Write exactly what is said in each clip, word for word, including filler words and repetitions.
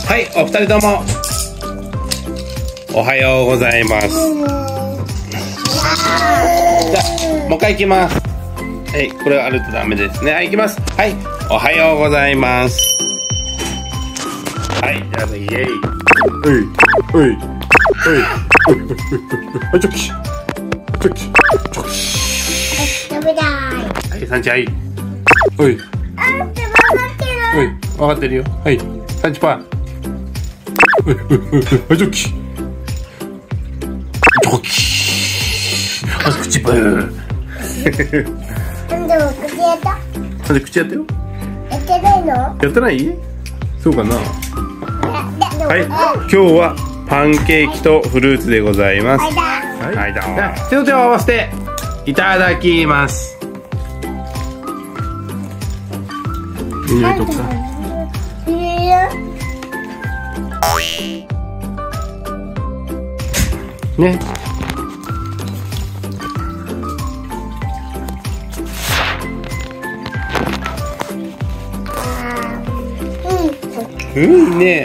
はい、お二人ともおはようございます。じゃあもう一回いきます。はい、これはあるとダメですね。はい、いきます。はい、おはようございます。はい、じゃあイエイ。おいおいおいおいおい、チョキチョキチョキ。 食べたい。 はい、サンチ、はい。おい。 あ、分かってる。 おい、分かってるよ。はい、サンチパー。おいおいおい、チョキチョキ。あ、口パー。 なんでも口やった？ なんで口やったよ。 やってないの？ やってない？そうかな。はい、今日はパンケーキとフルーツでございます。はい、はい、どうも。手と手を合わせていただきます。入れとくか。ね。うん、いいね。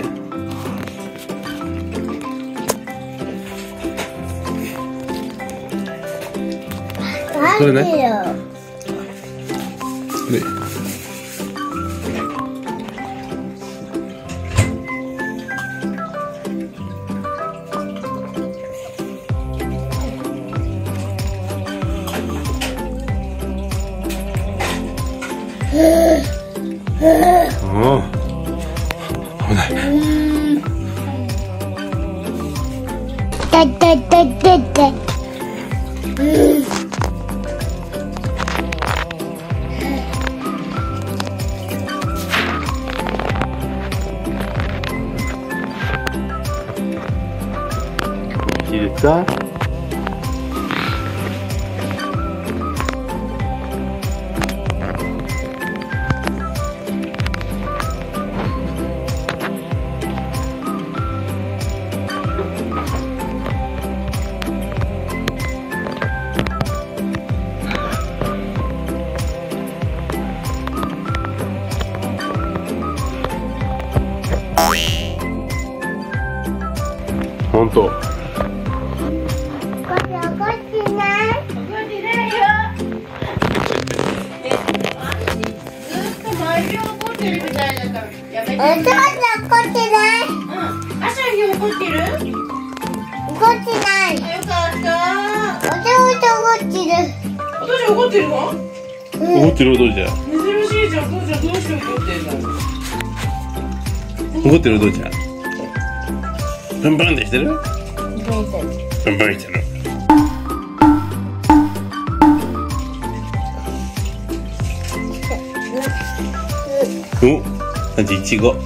それね。ね。おお。危ない。 だだだだだ。 いいですか？本当。 これ怒ってない？怒ってないよ。 ずっと毎秒怒ってるみたいだからやめて。 お父さん怒ってない？ うん。朝日怒ってる？ 怒ってない。 よかった。 お父さん怒ってる。 お父ちゃん怒ってるの？ 怒ってるお父ちゃん。 珍しいじゃん。お父ちゃんどうして怒ってんの？ 怒ってるお父ちゃん。ブンブンでしてる？ブンブンしてる。お、なんていちご。うん？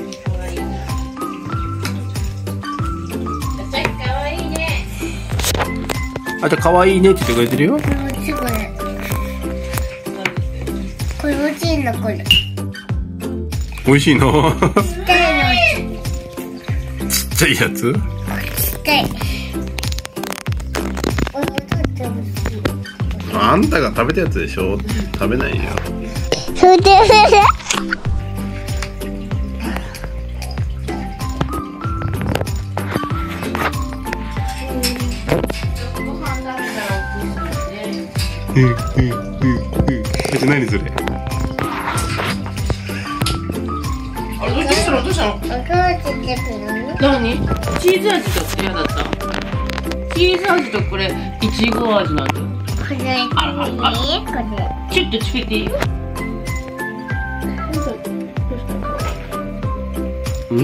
かわいいね。 あと可愛いねって言ってくれてるよ。 これこれ。これ欲しいのこれ。 美味しいの？ ちっちゃいの。 ちっちゃいやつ？ ちっちゃい。お父さん欲しい。 あんたが食べたやつでしょ？食べないよ。 それで。 うんうんうんうん。え、何それ？ あれどうしたの？どうしたの？ お父さんって何？チーズ味と嫌だった？チーズ味とこれいちご味なんだよ。 これいい？これ。 ちょっとつけていいよ。 うん？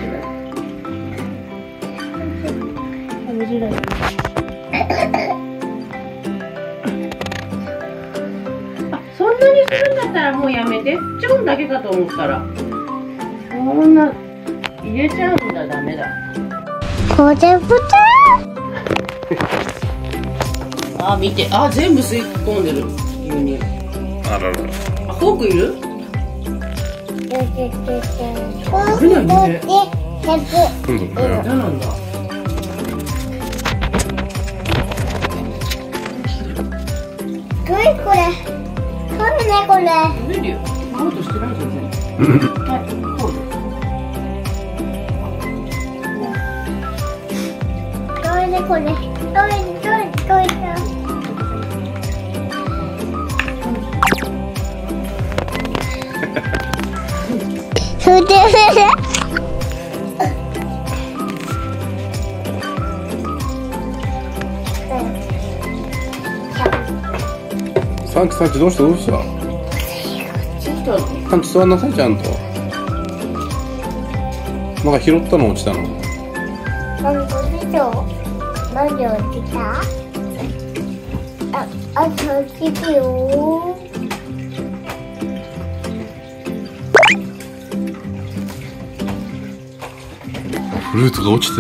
あ、そんなにするんだったらもうやめて。ちょんだけかと思ったら。そんな入れちゃうんだ、ダメだ。 これぶた。 あ、見て、あ、全部吸い込んでる。牛乳。 あらら。 あ、フォークいる？ これ何ね。 うんだよ。 嫌なんだ。 これこれ。これねこれ。 食べるよ。食べようとしてないじゃん。はい、こうで。 これ。どれどれどれだ。それで。 サンチサンチどうしたどうした？サンチ座んなさいちゃんと。なんか拾ったの落ちたの？ なんか見た？なんで落ちた？あ、あときてよ。 フルーツが落ちて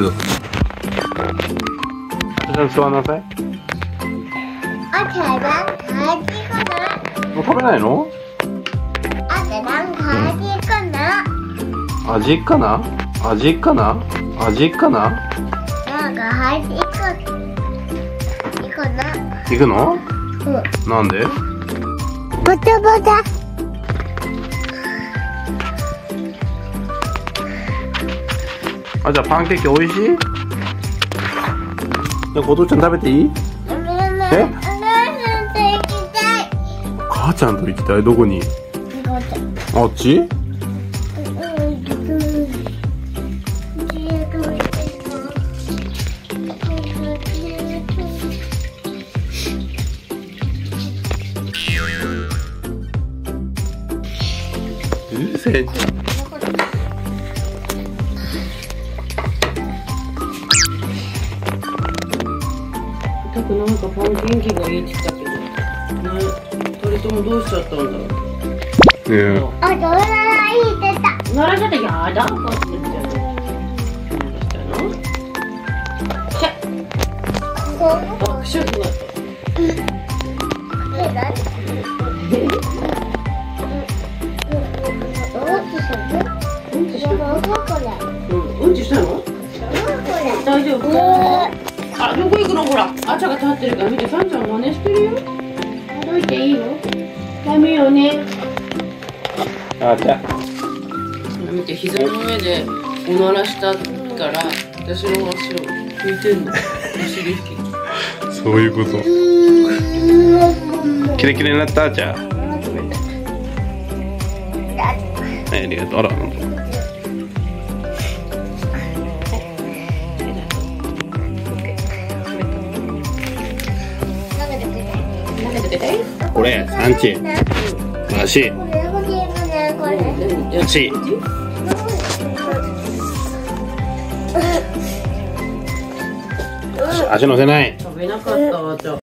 た。ちゃん座んなさい。 あとなんか味かな？ もう食べないの？ あとなんか味かな？ 味かな？味かな？味かな？ なんか味かいいかな？ 行くの？ うん。 なんで？ ボタボタ。 あ、じゃあパンケーキ美味しい？じゃあお父ちゃん食べていい？え？母ちゃんと行きたい。どこに？あっち？うるせえ。 たくなんかパン元気がいいって言ったけど、ね、二人ともどうしちゃったんだろう。 ねあ、どうならいい出た。 ならちゃったやだかって言っちゃう。どうしたの？シャッ。あ、くしゃくなった。 え、なに？うんちしたの？ うんちしたの？大丈夫か？あ、どこ行くの？ほら、あちゃが立ってるから見て、サンちゃん真似してるよ。歩いていいの？ダメよね。 あちゃ。 見て、膝の上でおならしたから、私の足を拭いてんの。お尻拭き。 そういうこと。キレキレになった。じゃあ。はい、ありがとう。あら。これサンチ。足。足。足乗せない。 食べなかったわ、じゃあ。